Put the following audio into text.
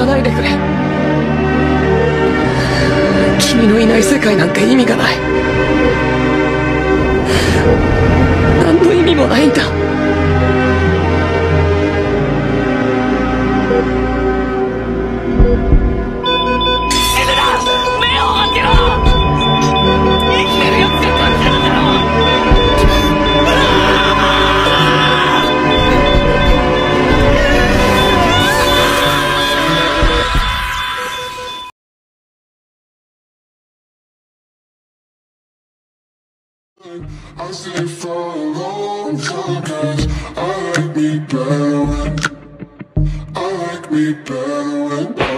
かないでくれ。君のいない世界なんて意味がない。何の意味もないんだ。 I stayed for a long time 'cause I like me better when